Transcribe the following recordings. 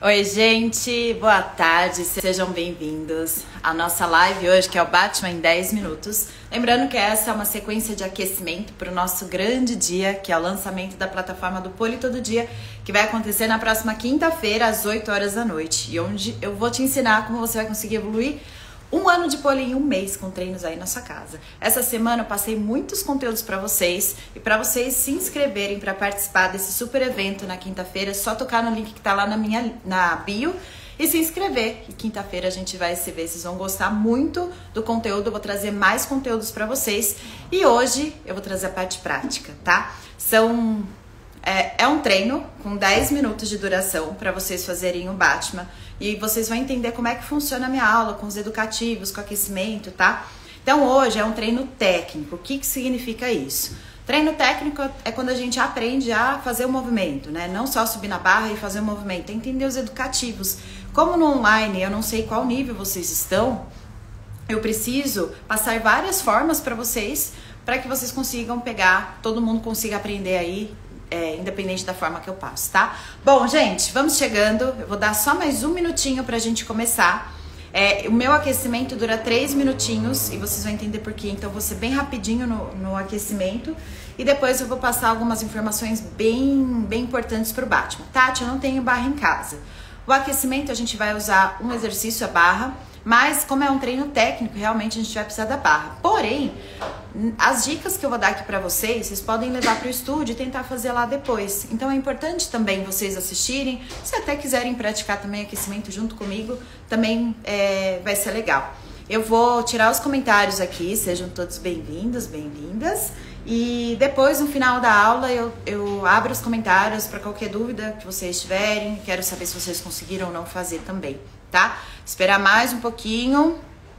Oi, gente, boa tarde, sejam bem-vindos à nossa live hoje, que é o Batman em 10 minutos. Lembrando que essa é uma sequência de aquecimento para o nosso grande dia, que é o lançamento da plataforma do Poli Todo Dia, que vai acontecer na próxima quinta-feira, às 8 horas da noite, e onde eu vou te ensinar como você vai conseguir evoluir um ano de poli em um mês com treinos aí na sua casa. Essa semana eu passei muitos conteúdos para vocês e para vocês se inscreverem para participar desse super evento na quinta-feira, é só tocar no link que tá lá na bio e se inscrever. E quinta-feira a gente vai se ver, vocês vão gostar muito do conteúdo, eu vou trazer mais conteúdos para vocês e hoje eu vou trazer a parte prática, tá? É um treino com 10 minutos de duração para vocês fazerem o Batman. E vocês vão entender como é que funciona a minha aula, com os educativos, com o aquecimento, tá? Então hoje é um treino técnico. O que significa isso? Treino técnico é quando a gente aprende a fazer o movimento, né? Não só subir na barra e fazer o movimento, é entender os educativos. Como no online eu não sei qual nível vocês estão, eu preciso passar várias formas para vocês, para que vocês consigam pegar, todo mundo consiga aprender aí, independente da forma que eu passo, tá? Bom, gente, vamos chegando. Eu vou dar só mais um minutinho pra gente começar. O meu aquecimento dura 3 minutinhos e vocês vão entender por quê. Então, eu vou ser bem rapidinho no aquecimento e depois eu vou passar algumas informações bem importantes pro Batman. Tati, eu não tenho barra em casa. O aquecimento a gente vai usar um exercício, a barra, mas como é um treino técnico, realmente a gente vai precisar da barra. Porém, as dicas que eu vou dar aqui pra vocês podem levar pro estúdio e tentar fazer lá depois. Então é importante também vocês assistirem. Se até quiserem praticar também aquecimento junto comigo, também vai ser legal. Eu vou tirar os comentários aqui, sejam todos bem-vindos, bem-vindas. E depois, no final da aula, eu abro os comentários para qualquer dúvida que vocês tiverem. Quero saber se vocês conseguiram ou não fazer também, tá? Esperar mais um pouquinho.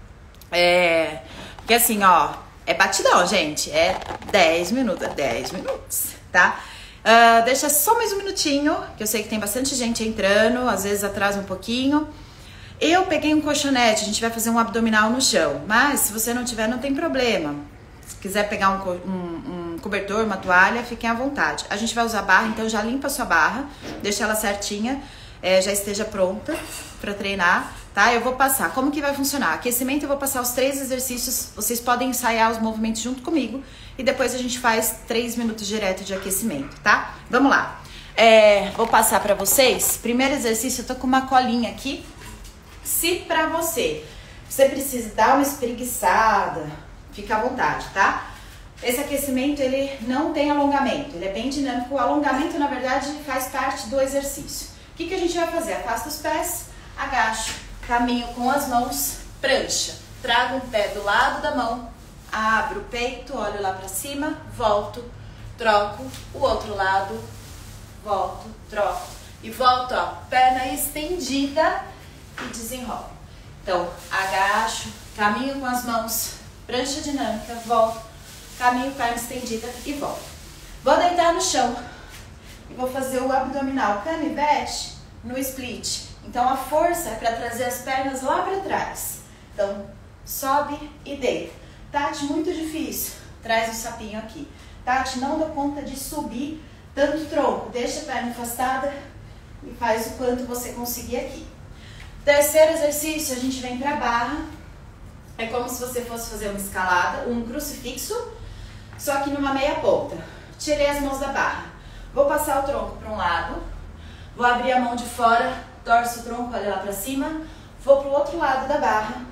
Porque assim, ó, é batidão, gente. É 10 minutos, tá? Deixa só mais um minutinho, que eu sei que tem bastante gente entrando, às vezes atrasa um pouquinho. Eu peguei um colchonete, a gente vai fazer um abdominal no chão, mas se você não tiver, não tem problema. Se quiser pegar um cobertor, uma toalha, fiquem à vontade. A gente vai usar barra, então já limpa a sua barra, deixa ela certinha, já esteja pronta para treinar, tá? Eu vou passar. Como que vai funcionar? Aquecimento, eu vou passar os 3 exercícios, vocês podem ensaiar os movimentos junto comigo e depois a gente faz 3 minutos direto de aquecimento, tá? Vamos lá. Vou passar para vocês. Primeiro exercício, eu tô com uma colinha aqui. Se pra você precisa dar uma espreguiçada, fica à vontade, tá? Esse aquecimento, ele não tem alongamento, ele é bem dinâmico. O alongamento, na verdade, faz parte do exercício. O que a gente vai fazer? Afasta os pés, agacho, caminho com as mãos, prancha. Trago um pé do lado da mão, abro o peito, olho lá pra cima, volto, troco, o outro lado, volto, troco. E volto, ó, perna estendida e desenrolo. Então, agacho, caminho com as mãos, prancha dinâmica, volto, caminho, perna estendida e volto. Vou deitar no chão e vou fazer o abdominal canivete no split. Então a força é para trazer as pernas lá para trás. Então, sobe e deita. Tati, muito difícil. Traz o sapinho aqui. Tati, não dá conta de subir tanto tronco. Deixa a perna afastada e faz o quanto você conseguir aqui. Terceiro exercício, a gente vem para a barra. É como se você fosse fazer uma escalada, um crucifixo, só que numa meia ponta. Tirei as mãos da barra. Vou passar o tronco para um lado, vou abrir a mão de fora, torço o tronco, olha lá para cima, vou para o outro lado da barra,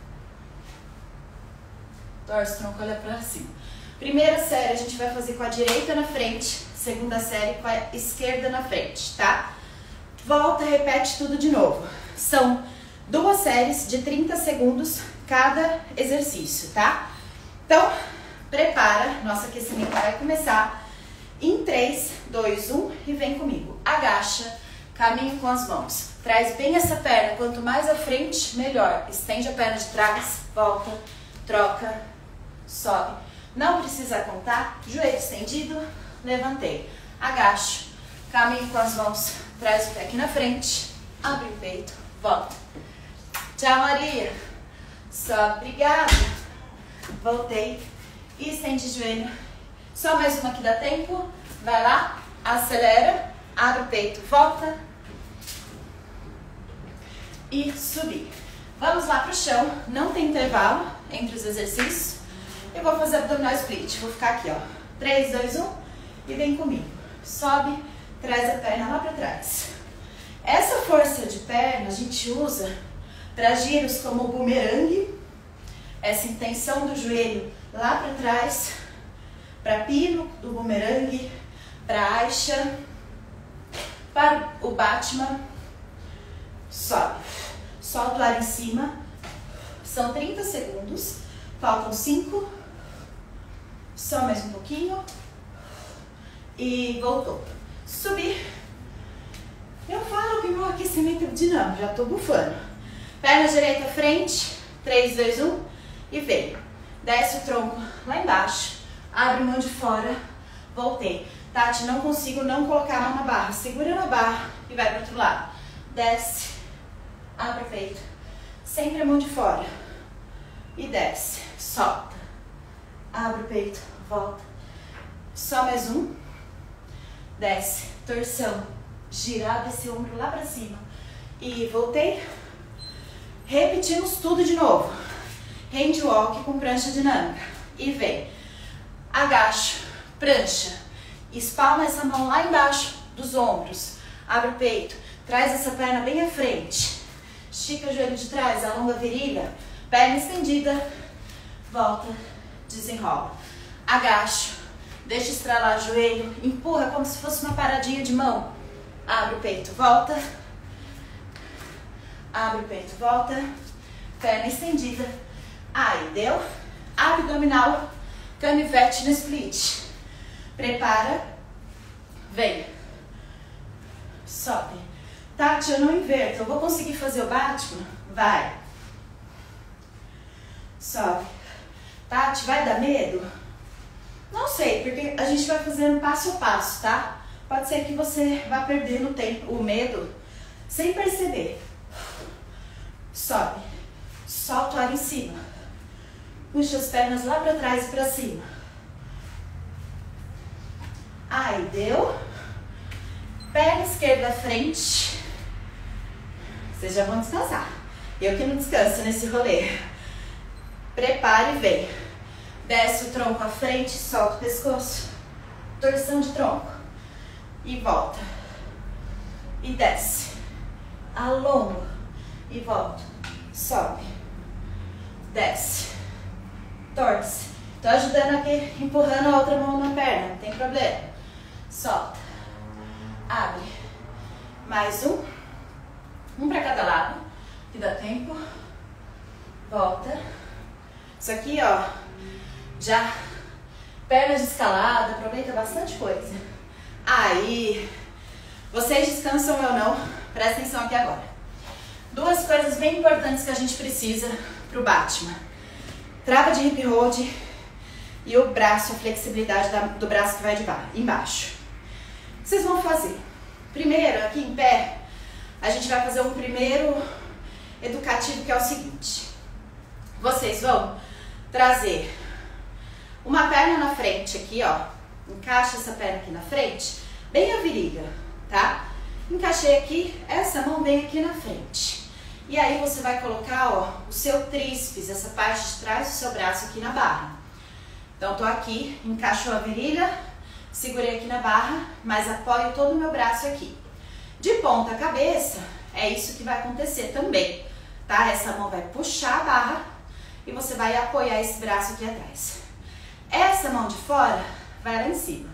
torço o tronco, olha para cima. Primeira série a gente vai fazer com a direita na frente, segunda série com a esquerda na frente, tá? Volta, repete tudo de novo. São 2 séries de 30 segundos cada exercício, tá? Então, prepara, nosso aquecimento vai começar. Em 3, 2, 1 e vem comigo. Agacha, caminho com as mãos. Traz bem essa perna, quanto mais à frente, melhor. Estende a perna de trás, volta, troca, sobe. Não precisa contar, joelho estendido, levantei. Agacho, caminho com as mãos, traz o pé aqui na frente, abre o peito, volta. Tchau, Maria. Sobe, obrigada. Voltei e estende o joelho. Só mais uma que dá tempo. Vai lá, acelera, abre o peito, volta. e subir. Vamos lá pro chão, não tem intervalo entre os exercícios. Eu vou fazer abdominal split, vou ficar aqui, ó. 3, 2, 1 e vem comigo. Sobe, traz a perna lá pra trás. Essa força de perna a gente usa para giros como o bumerangue, essa intenção do joelho lá para trás, para pino do bumerangue, para Aisha, para o Batman. Sobe, solta o ar em cima, são 30 segundos, faltam 5, só mais um pouquinho e voltou. Subir. Eu falo que meu aquecimento é dinâmico, já tô bufando. Perna direita à frente, 3, 2, 1 e vem. Desce o tronco lá embaixo, abre mão de fora, voltei. Tati, não consigo não colocar a mão na barra, segura na barra e vai pro outro lado. Desce, abre o peito, sempre a mão de fora e desce, solta. Abre o peito, volta. Só mais um. Desce, torção. Gira, abre esse ombro lá pra cima. E voltei. Repetimos tudo de novo. Hand walk com prancha dinâmica. E vem. Agacho, prancha. Espalma essa mão lá embaixo dos ombros. Abre o peito. Traz essa perna bem à frente. Estica o joelho de trás, alonga a virilha. Perna estendida. Volta, desenrola. Agacho. Deixa estralar o joelho. Empurra como se fosse uma paradinha de mão. Abre o peito, volta. Abre o peito, volta. Perna estendida. Aí, deu? Abdominal, canivete no split. Prepara. Vem. Sobe. Tati, eu não inverto. Eu vou conseguir fazer o Batman? Vai. Sobe. Tati, vai dar medo? Não sei, porque a gente vai fazendo passo a passo, tá? Pode ser que você vá perdendo o medo sem perceber. Sobe. Solta o ar em cima. Puxa as pernas lá pra trás e pra cima. Aí, deu. Perna esquerda à frente. Vocês já vão descansar. Eu que não descanso nesse rolê. Prepare e vem. Desce o tronco à frente, solta o pescoço. Torção de tronco. E volta. E desce. Alonga. E volta. Sobe. Desce. Torce. Tô ajudando aqui, empurrando a outra mão na perna. Não tem problema. Solta. Abre. Mais um. Um pra cada lado. Que dá tempo. Volta. Isso aqui, ó. Já. Perna de escalada. Aproveita bastante coisa. Aí. Vocês descansam ou não? Presta atenção aqui agora. Duas coisas bem importantes que a gente precisa pro Batman. Trava de hip hold e o braço, a flexibilidade do braço que vai de embaixo. O que vocês vão fazer? Primeiro, aqui em pé, a gente vai fazer um primeiro educativo que é o seguinte. Vocês vão trazer uma perna na frente aqui, ó. Encaixa essa perna aqui na frente, bem a virilha, tá? Encaixei aqui, essa mão vem aqui na frente. E aí você vai colocar, ó, o seu tríceps, essa parte de trás do seu braço aqui na barra. Então, tô aqui, encaixou a virilha, segurei aqui na barra, mas apoio todo o meu braço aqui. De ponta cabeça, é isso que vai acontecer também, tá? Essa mão vai puxar a barra e você vai apoiar esse braço aqui atrás. Essa mão de fora vai lá em cima.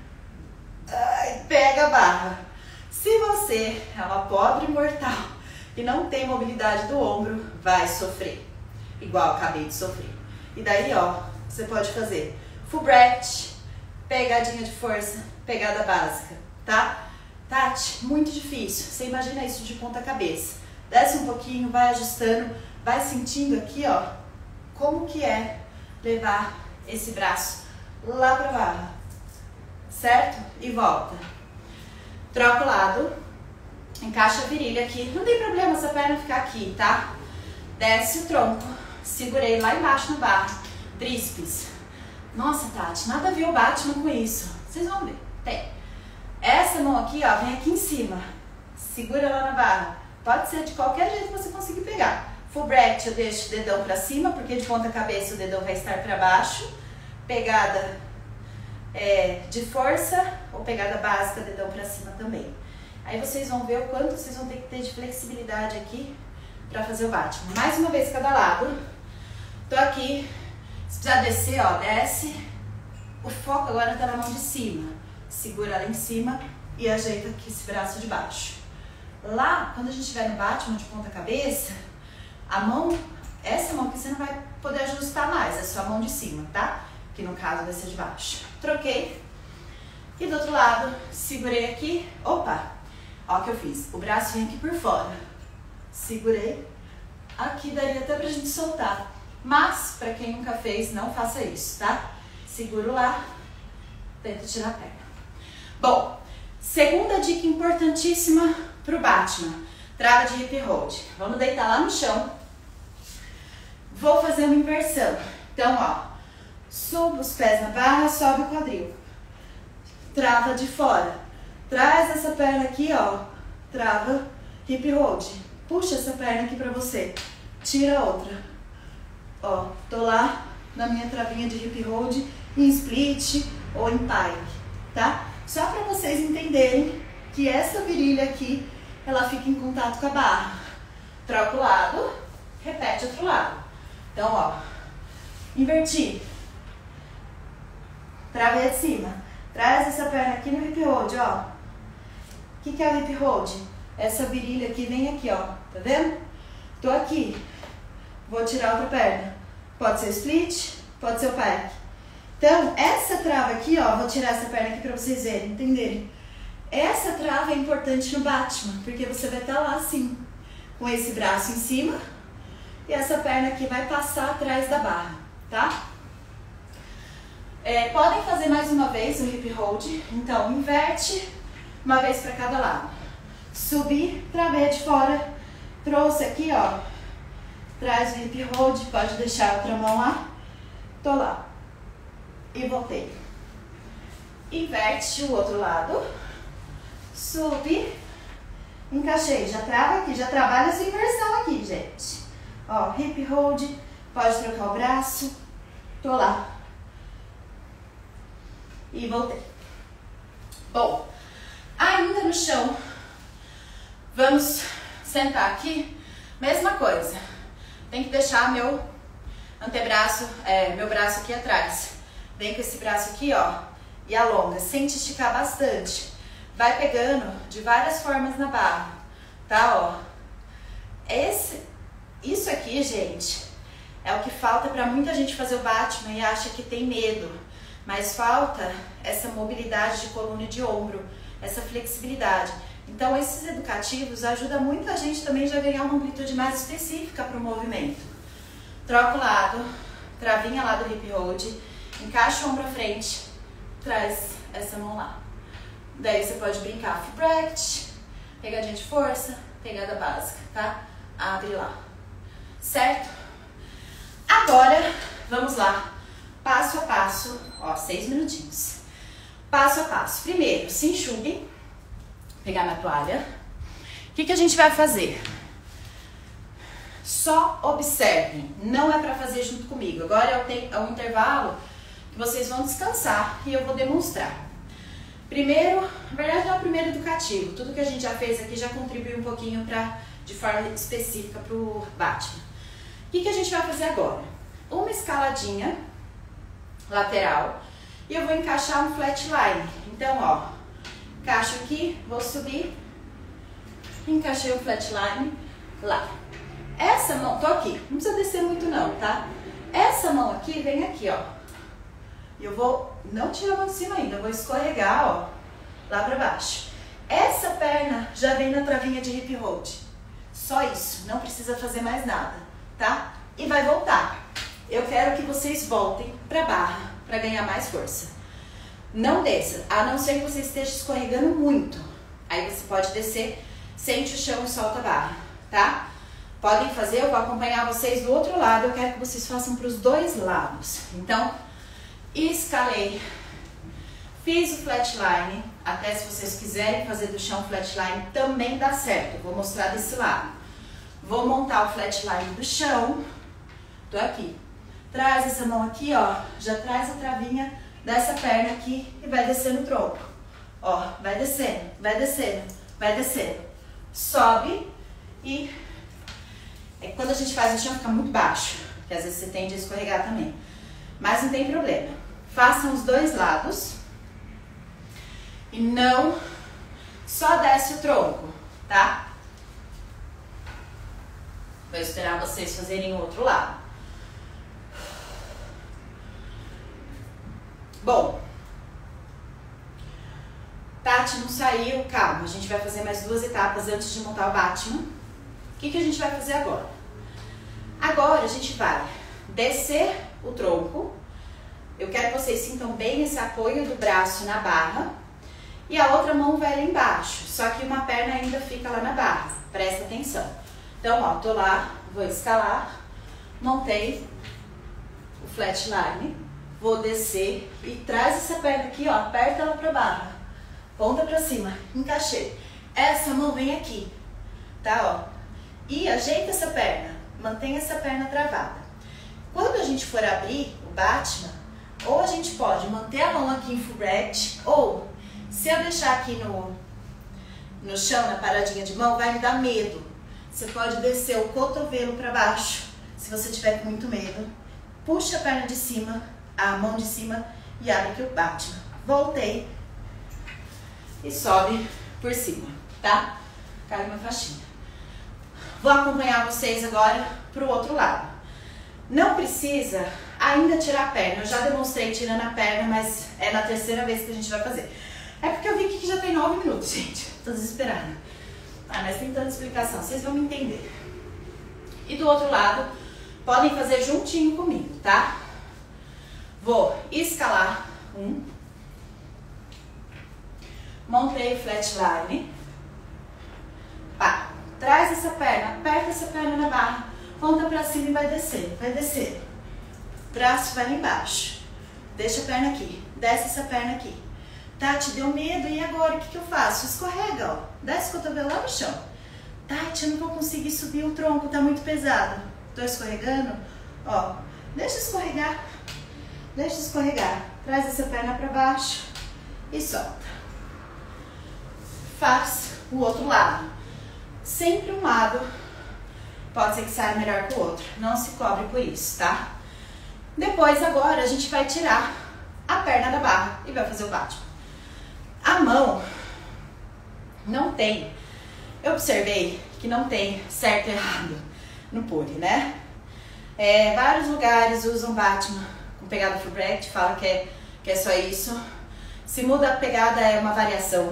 Ai, pega a barra. Se você é uma pobre mortal e não tem mobilidade do ombro, vai sofrer. Igual eu acabei de sofrer. E daí, ó, você pode fazer full breath, pegadinha de força, pegada básica, tá? Tati, muito difícil. Você imagina isso de ponta cabeça. Desce um pouquinho, vai ajustando, vai sentindo aqui, ó, como que é levar esse braço lá pra barra. Certo? E volta. Troca o lado. Encaixa a virilha aqui. Não tem problema essa perna ficar aqui, tá? Desce o tronco. Segurei lá embaixo na barra. Tríceps. Nossa, Tati, nada a ver o Batman com isso. Vocês vão ver. Tem. Essa mão aqui, ó, vem aqui em cima. Segura lá na barra. Pode ser de qualquer jeito que você conseguir pegar. Full bracket eu deixo o dedão pra cima, porque de ponta cabeça o dedão vai estar pra baixo. Pegada de força ou pegada básica, dedão pra cima também. Aí vocês vão ver o quanto vocês vão ter que ter de flexibilidade aqui pra fazer o Batman. Mais uma vez cada lado. Tô aqui. Se precisar descer, ó, desce. O foco agora tá na mão de cima. Segura ela em cima e ajeita aqui esse braço de baixo. Lá, quando a gente estiver no Batman de ponta cabeça, a mão, essa mão aqui você não vai poder ajustar mais, é só a mão de cima, tá? Que no caso vai ser de baixo. Troquei. E do outro lado, segurei aqui. Opa! Ó o que eu fiz. O braço vem aqui por fora. Segurei. Aqui daria até pra gente soltar. Mas, pra quem nunca fez, não faça isso, tá? Seguro lá. Tenta tirar a perna. Bom, segunda dica importantíssima pro Batman. Trava de hip hold. Vamos deitar lá no chão. Vou fazer uma inversão. Então, ó. Subo os pés na barra, sobe o quadril. Trava de fora. Traz essa perna aqui, ó. Trava, hip hold. Puxa essa perna aqui pra você. Tira a outra. Ó, tô lá na minha travinha de hip hold em split ou em pike, tá? Só pra vocês entenderem que essa virilha aqui, ela fica em contato com a barra. Troca o lado, repete outro lado. Então, ó, inverti. Travei de cima. Traz essa perna aqui no hip hold, ó. O que é o hip hold? Essa virilha aqui vem aqui, ó. Tá vendo? Tô aqui. Vou tirar outra perna. Pode ser split, pode ser o pike. Então, essa trava aqui, ó. Vou tirar essa perna aqui pra vocês verem, entenderem. Essa trava é importante no Batman, porque você vai estar lá assim, com esse braço em cima. E essa perna aqui vai passar atrás da barra, tá? Podem fazer mais uma vez o hip hold. Então, inverte uma vez para cada lado. Subi, travei de fora. Trouxe aqui, ó. Traz o hip hold. Pode deixar a outra mão lá. Tô lá. E voltei. Inverte o outro lado. Subi. Encaixei. Já trava aqui. Já trabalha essa inversão aqui, gente. Ó, hip hold. Pode trocar o braço. Tô lá. E voltei. Bom, ainda no chão, vamos sentar aqui. Mesma coisa. Tem que deixar meu antebraço, meu braço aqui atrás. Vem com esse braço aqui, ó, e alonga. Sente esticar bastante. Vai pegando de várias formas na barra, tá, ó. Isso aqui, gente, é o que falta pra muita gente fazer o Batman e acha que tem medo. Mas falta essa mobilidade de coluna e de ombro, essa flexibilidade. Então, esses educativos ajudam muito a gente também já a ganhar uma amplitude mais específica para o movimento. Troca o lado, travinha lá do hip hold, encaixa o ombro à frente, traz essa mão lá. Daí você pode brincar full bracket, pegadinha de força, pegada básica, tá? Abre lá. Certo? Agora, vamos lá. Passo a passo, ó, 6 minutinhos. Passo a passo. Primeiro, se enxuguem. Pegar minha toalha. O que a gente vai fazer? Só observem. Não é pra fazer junto comigo. Agora é um intervalo que vocês vão descansar e eu vou demonstrar. Primeiro, na verdade não é o primeiro educativo. Tudo que a gente já fez aqui já contribuiu um pouquinho de forma específica pro Batman. O que a gente vai fazer agora? Uma escaladinha lateral e eu vou encaixar um flatline. Então, ó, encaixo aqui, vou subir, encaixei o flatline lá. Essa mão, tô aqui, não precisa descer muito não, tá? Essa mão aqui vem aqui, ó. E eu vou, não tirar a mão de cima ainda, eu vou escorregar, ó, lá pra baixo. Essa perna já vem na travinha de hip hold. Só isso, não precisa fazer mais nada, tá? E vai voltar. Eu quero que vocês voltem pra barra, pra ganhar mais força. Não desça, a não ser que você esteja escorregando muito. Aí você pode descer, sente o chão e solta a barra, tá? Podem fazer, eu vou acompanhar vocês do outro lado, eu quero que vocês façam pros dois lados. Então, escalei, Fiz o flatline, até se vocês quiserem fazer do chão flatline também dá certo, vou mostrar desse lado. Vou montar o flatline do chão, tô aqui. Traz essa mão aqui, ó, já traz a travinha dessa perna aqui e vai descendo o tronco. Ó, vai descendo, vai descendo, vai descendo. Sobe e... É que quando a gente faz o chão fica muito baixo, que às vezes você tende a escorregar também. Mas não tem problema. Façam os dois lados. E não só desce o tronco, tá? Vou esperar vocês fazerem o outro lado. Bom, Tati não saiu, calma, a gente vai fazer mais 2 etapas antes de montar o Batman. O que a gente vai fazer agora? Agora a gente vai descer o tronco. Eu quero que vocês sintam bem esse apoio do braço na barra. E a outra mão vai lá embaixo, só que uma perna ainda fica lá na barra. Presta atenção. Então, ó, tô lá, vou escalar, montei o flatline, vou descer e traz essa perna aqui, ó, aperta ela pra barra. Ponta pra cima, encaixei. Essa mão vem aqui, tá, ó. E ajeita essa perna, mantém essa perna travada. Quando a gente for abrir o Batman, ou a gente pode manter a mão aqui em full breath, ou se eu deixar aqui no chão, na paradinha de mão, vai me dar medo. Você pode descer o cotovelo para baixo, se você tiver com muito medo. Puxa a perna de cima, a mão de cima e abre aqui o Batman. Voltei e sobe por cima, tá? Cai uma faixinha. Vou acompanhar vocês agora pro outro lado. Não precisa ainda tirar a perna. Eu já demonstrei tirando a perna, mas é na terceira vez que a gente vai fazer. É porque eu vi que já tem 9 minutos, gente. Tô desesperada. Ah, mas tem tanta explicação, vocês vão me entender. E do outro lado, podem fazer juntinho comigo, tá? Vou escalar 1. Montei o flatline. Pá. Traz essa perna, aperta essa perna na barra. Ponta pra cima e vai descer, vai descer. Braço vai lá embaixo. Deixa a perna aqui, desce essa perna aqui. Tati, deu medo, e agora? O que eu faço? Escorrega, ó. Desce o cotovelo lá no chão. Tati, eu não vou conseguir subir o tronco, tá muito pesado. Tô escorregando? Ó, deixa escorregar. Deixa escorregar. Traz essa perna pra baixo e solta. Faz o outro lado. Sempre um lado pode ser que saia melhor que o outro. Não se cobre por isso, tá? Depois, agora, a gente vai tirar a perna da barra e vai fazer o Batman. A mão não tem, eu observei que não tem certo e errado no pule, né? Vários lugares usam Batman com pegada full breath, fala que é só isso. Se muda a pegada é uma variação.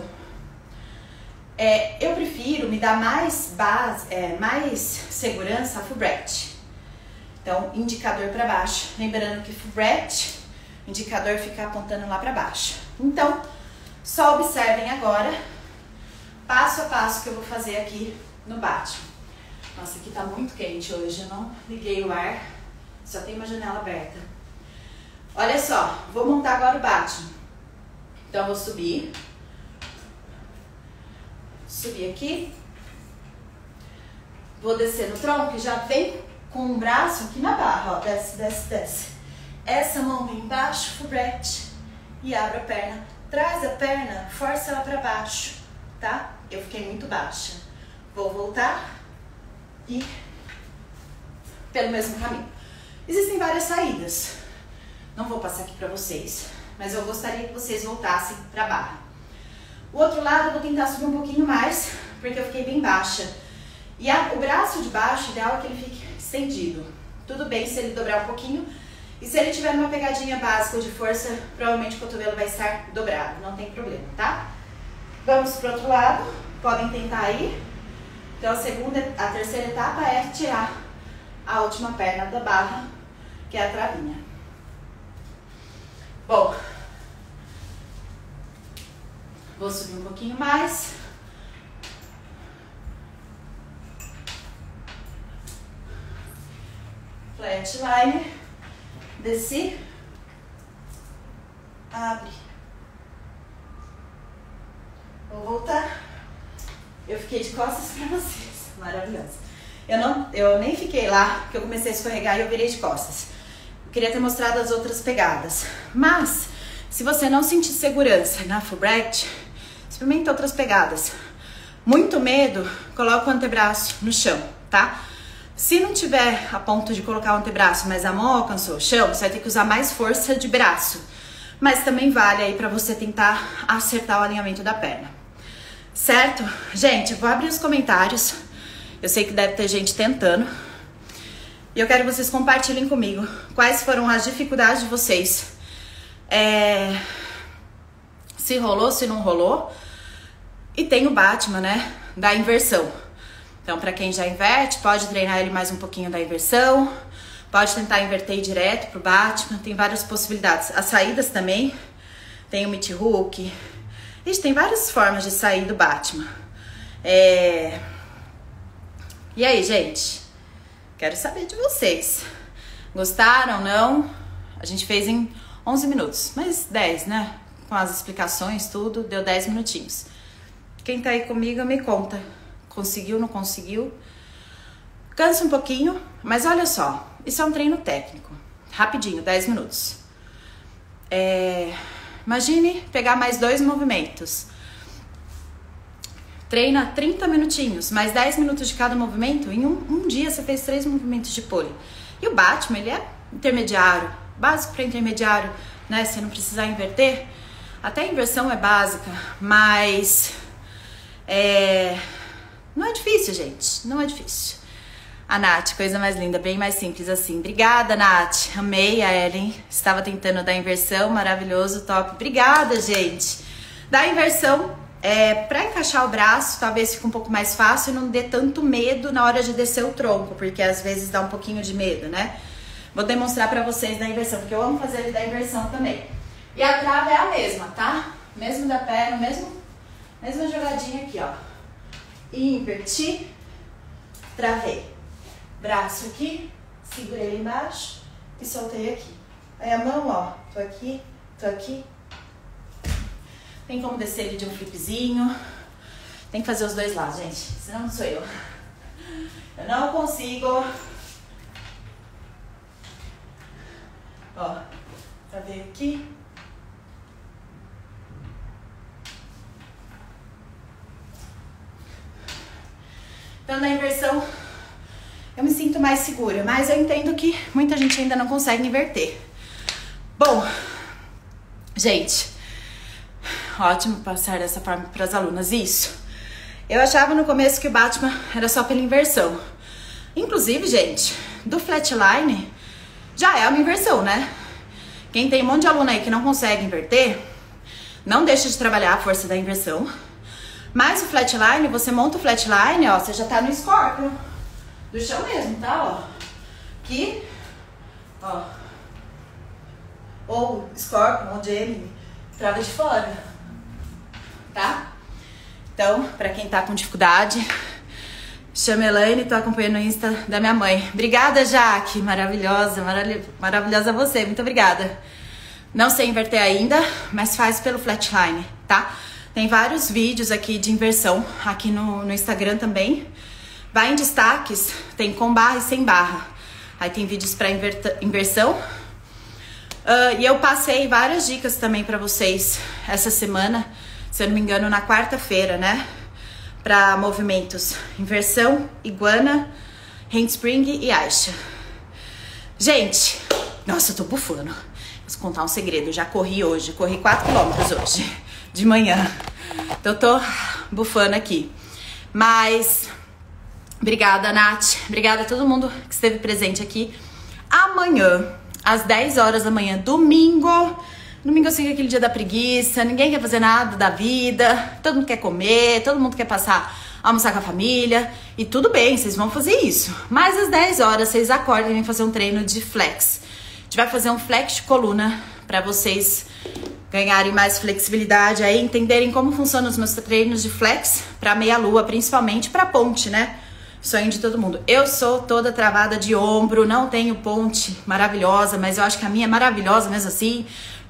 Eu prefiro me dar mais mais segurança a full breath. Então, indicador para baixo. Lembrando que full breath, indicador fica apontando lá para baixo. Então, só observem agora, passo a passo que eu vou fazer aqui no Batman. Nossa, aqui tá muito quente hoje, eu não liguei o ar, só tem uma janela aberta. Olha só, vou montar agora o Batman. Então, eu vou subir aqui, vou descer no tronco e já vem com o braço aqui na barra, ó, desce, desce, desce. Essa mão vem embaixo, full breath, e abre a perna. Traz a perna, força ela para baixo, tá? Eu fiquei muito baixa. Vou voltar e pelo mesmo caminho. Existem várias saídas. Não vou passar aqui para vocês, mas eu gostaria que vocês voltassem para a barra. O outro lado eu vou tentar subir um pouquinho mais, porque eu fiquei bem baixa. E o braço de baixo, o ideal é que ele fique estendido. Tudo bem se ele dobrar um pouquinho. E se ele tiver uma pegadinha básica de força, provavelmente o cotovelo vai estar dobrado, não tem problema, tá? Vamos pro outro lado, podem tentar aí. Então a terceira etapa é tirar a última perna da barra, que é a travinha. Bom, vou subir um pouquinho mais. Flatline. Desci, abre, Vou voltar. Eu fiquei de costas pra vocês. Maravilhosa. Eu nem fiquei lá, porque eu comecei a escorregar e eu virei de costas. Eu queria ter mostrado as outras pegadas. Mas, se você não sentir segurança na Fulbright, experimenta outras pegadas. Muito medo, coloca o antebraço no chão, tá? Se não tiver a ponto de colocar o antebraço, mas a mão alcançou o chão, você vai ter que usar mais força de braço. Mas também vale aí pra você tentar acertar o alinhamento da perna. Certo? Gente, eu vou abrir os comentários. Eu sei que deve ter gente tentando. E eu quero que vocês compartilhem comigo quais foram as dificuldades de vocês. Se rolou, se não rolou. E tem o Batman, né? Da inversão. Então, pra quem já inverte, pode treinar ele mais um pouquinho da inversão. Pode tentar inverter direto pro Batman. Tem várias possibilidades. As saídas também. Tem o meat hook. Ixi, tem várias formas de sair do Batman. E aí, gente? Quero saber de vocês. Gostaram, não? A gente fez em 11 minutos. Mas 10, né? Com as explicações, tudo. Deu 10 minutinhos. Quem tá aí comigo, me conta. Conseguiu, não conseguiu? Cansa um pouquinho, mas olha só. Isso é um treino técnico. Rapidinho, 10 minutos. Imagine pegar mais 2 movimentos. Treina 30 minutinhos, mais 10 minutos de cada movimento. Em um dia você fez 3 movimentos de pole. E o Batman, ele é intermediário. Básico para intermediário, né? Você não precisar inverter. Até a inversão é básica, mas... não é difícil, gente. Não é difícil. A Nath, coisa mais linda, bem mais simples assim. Obrigada, Nath. Amei a Ellen. Estava tentando dar inversão, maravilhoso, top. Obrigada, gente. Da inversão, pra encaixar o braço, talvez fique um pouco mais fácil e não dê tanto medo na hora de descer o tronco, porque às vezes dá um pouquinho de medo, né? Vou demonstrar pra vocês da inversão, porque eu amo fazer ele da inversão também. E a trava é a mesma, tá? Mesmo da perna, mesma jogadinha aqui, ó. E inverti, travei. Braço aqui, segurei ele embaixo e soltei aqui. Aí a mão, ó, tô aqui. Tem como descer ele de um flipzinho. Tem que fazer os dois lados, gente, senão não sou eu. Eu não consigo. Ó, travei aqui. Então, na inversão, eu me sinto mais segura, mas eu entendo que muita gente ainda não consegue inverter. Bom, gente, ótimo passar dessa forma para as alunas. Isso. Eu achava no começo que o Batman era só pela inversão. Inclusive, gente, do flatline já é uma inversão, né? Quem tem um monte de aluno aí que não consegue inverter, não deixa de trabalhar a força da inversão. Mas o flatline, você monta o flatline, ó, você já tá no Scorpion. Do chão mesmo, tá, ó. Aqui, ó. Ou Scorpion, ou Gemini, trava de fora. Tá? Então, pra quem tá com dificuldade, chama Elaine, tô acompanhando o Insta da minha mãe. Obrigada, Jaque, maravilhosa, maravilhosa você, muito obrigada. Não sei inverter ainda, mas faz pelo flatline, tá? Tem vários vídeos aqui de inversão, aqui no Instagram também. Vai em destaques, tem com barra e sem barra. Aí tem vídeos pra inversão. E eu passei várias dicas também pra vocês essa semana, se eu não me engano, na quarta-feira, né? Pra movimentos inversão, iguana, handspring e aixa. Gente, nossa, eu tô bufando. Vou contar um segredo, eu já corri hoje, corri 4 km hoje, de manhã. Então eu tô bufando aqui. Mas, obrigada, Nath. Obrigada a todo mundo que esteve presente aqui. Amanhã, às 10 horas da manhã, domingo. Domingo eu sei que é aquele dia da preguiça, ninguém quer fazer nada da vida, todo mundo quer comer, todo mundo quer almoçar com a família. E tudo bem, vocês vão fazer isso. Mas às 10 horas vocês acordam e vêm fazer um treino de flex. A gente vai fazer um flex de coluna pra vocês ganharem mais flexibilidade aí, entenderem como funcionam os meus treinos de flex pra meia-lua, principalmente pra ponte, né? Sonho de todo mundo. Eu sou toda travada de ombro, não tenho ponte maravilhosa, mas eu acho que a minha é maravilhosa mesmo assim,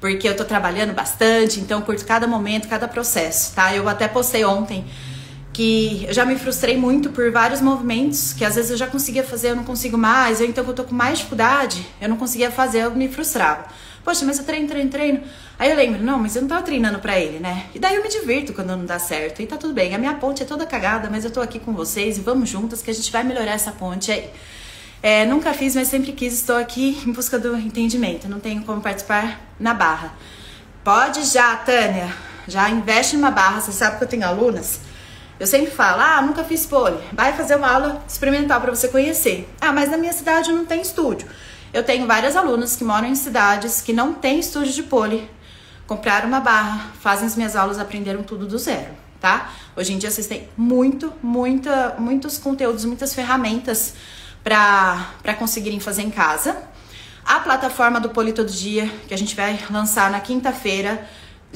porque eu tô trabalhando bastante, então eu curto cada momento, cada processo, tá? Eu até postei ontem que eu já me frustrei muito por vários movimentos, que às vezes eu já conseguia fazer, eu não consigo mais, ou então que eu tô com mais dificuldade, eu não conseguia fazer, eu me frustrava. Poxa, mas eu treino. Aí eu lembro, não, mas eu não tava treinando pra ele, né? E daí eu me divirto quando não dá certo, e tá tudo bem. A minha ponte é toda cagada, mas eu tô aqui com vocês e vamos juntas que a gente vai melhorar essa ponte aí. Nunca fiz, mas sempre quis, estou aqui em busca do entendimento, não tenho como participar na barra. Pode já, Tânia, já investe numa barra, você sabe que eu tenho alunas. Eu sempre falo, nunca fiz pole, vai fazer uma aula experimental para você conhecer. Mas na minha cidade não tem estúdio. Eu tenho várias alunas que moram em cidades que não tem estúdio de pole, compraram uma barra, fazem as minhas aulas, aprenderam tudo do zero, tá? Hoje em dia vocês têm muitos conteúdos, muitas ferramentas para conseguirem fazer em casa. A plataforma do Pole Todo Dia, que a gente vai lançar na quinta-feira.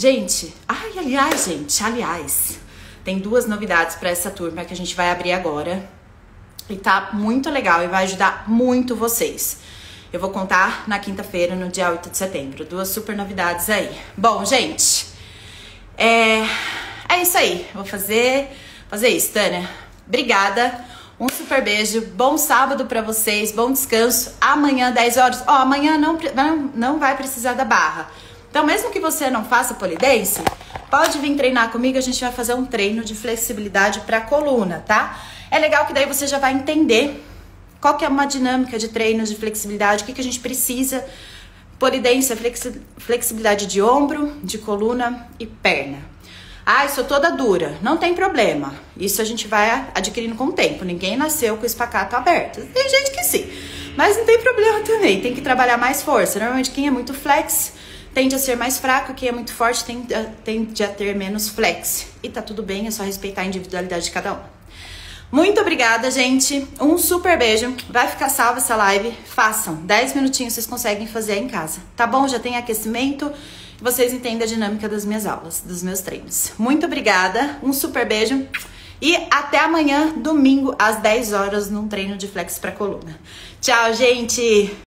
Aliás, tem 2 novidades para essa turma que a gente vai abrir agora. E tá muito legal e vai ajudar muito vocês. Eu vou contar na quinta-feira, no dia 8 de setembro. 2 super novidades aí. Bom, gente, é isso aí. Vou fazer isso, Tânia. Obrigada. Um super beijo. Bom sábado pra vocês. Bom descanso. Amanhã, 10 horas. Amanhã não vai precisar da barra. Então, mesmo que você não faça pole dance, pode vir treinar comigo. A gente vai fazer um treino de flexibilidade pra coluna, tá? É legal que daí você já vai entender qual que é uma dinâmica de treinos de flexibilidade, o que a gente precisa. Pole dance é flexibilidade de ombro, de coluna e perna. Sou toda dura. Não tem problema. Isso a gente vai adquirindo com o tempo. Ninguém nasceu com o espacato aberto. Tem gente que sim, mas não tem problema também. Tem que trabalhar mais força. Normalmente quem é muito flex tende a ser mais fraco, quem é muito forte tende a ter menos flex. E tá tudo bem, é só respeitar a individualidade de cada um. Muito obrigada, gente. Um super beijo. Vai ficar salva essa live. Façam. 10 minutinhos vocês conseguem fazer em casa. Tá bom? Já tem aquecimento. Vocês entendem a dinâmica das minhas aulas, dos meus treinos. Muito obrigada. Um super beijo. E até amanhã, domingo, às 10 horas, num treino de flex pra coluna. Tchau, gente!